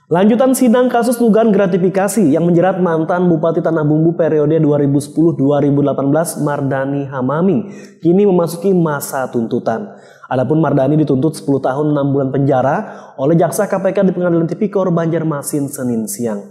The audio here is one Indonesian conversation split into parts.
Lanjutan sidang kasus dugaan gratifikasi yang menjerat mantan Bupati Tanah Bumbu periode 2010-2018 Mardani Hamaming kini memasuki masa tuntutan. Adapun Mardani dituntut 10 tahun 6 bulan penjara oleh Jaksa KPK di Pengadilan Tipikor Banjarmasin Senin siang.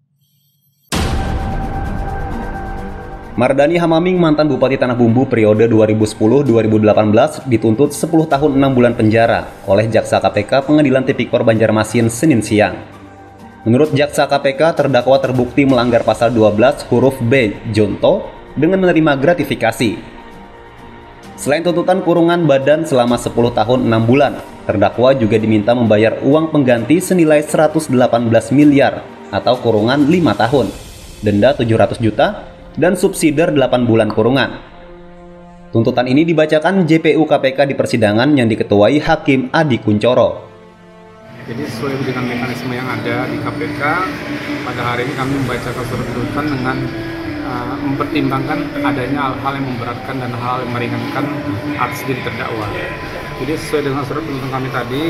Mardani Hamaming, mantan Bupati Tanah Bumbu periode 2010-2018 dituntut 10 tahun 6 bulan penjara oleh Jaksa KPK Pengadilan Tipikor Banjarmasin Senin siang. Menurut Jaksa KPK, terdakwa terbukti melanggar pasal 12 huruf B Jonto dengan menerima gratifikasi. Selain tuntutan kurungan badan selama 10 tahun 6 bulan, terdakwa juga diminta membayar uang pengganti senilai 118 miliar atau kurungan 5 tahun, denda 700 juta, dan subsidiar 8 bulan kurungan. Tuntutan ini dibacakan JPU KPK di persidangan yang diketuai Hakim Adi Kuncoro. Jadi sesuai dengan mekanisme yang ada di KPK, pada hari ini kami membacakan surat tuntutan dengan mempertimbangkan adanya hal-hal yang memberatkan dan hal yang meringankan atas diri terdakwa. Jadi sesuai dengan surat tuntutan kami tadi,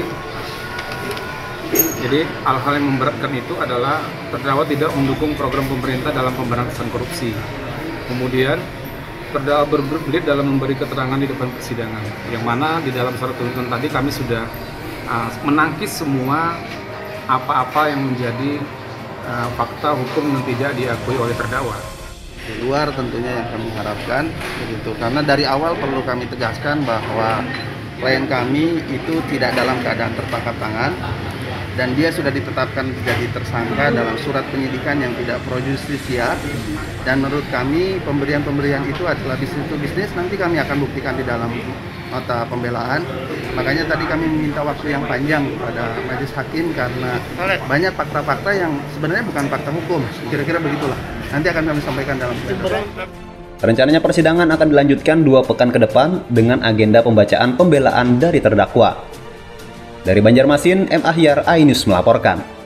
jadi hal-hal yang memberatkan itu adalah terdakwa tidak mendukung program pemerintah dalam pemberantasan korupsi. Kemudian terdakwa berbelit dalam memberi keterangan di depan persidangan, yang mana di dalam surat tuntutan tadi kami sudah menangkis semua apa-apa yang menjadi fakta hukum yang tidak diakui oleh terdakwa. Di luar tentunya yang kami harapkan begitu, karena dari awal perlu kami tegaskan bahwa klien kami itu tidak dalam keadaan tertangkap tangan dan dia sudah ditetapkan menjadi tersangka dalam surat penyidikan yang tidak pro justisia, dan menurut kami pemberian itu adalah bisnis to bisnis. Nanti kami akan buktikan di dalam nota pembelaan. Makanya tadi kami meminta waktu yang panjang pada majelis hakim karena banyak fakta-fakta yang sebenarnya bukan fakta hukum, kira-kira begitulah. Nanti akan kami sampaikan dalam persidangan. Rencananya persidangan akan dilanjutkan 2 pekan ke depan dengan agenda pembacaan pembelaan dari terdakwa. Dari Banjarmasin, M. Ahyar, iNews melaporkan.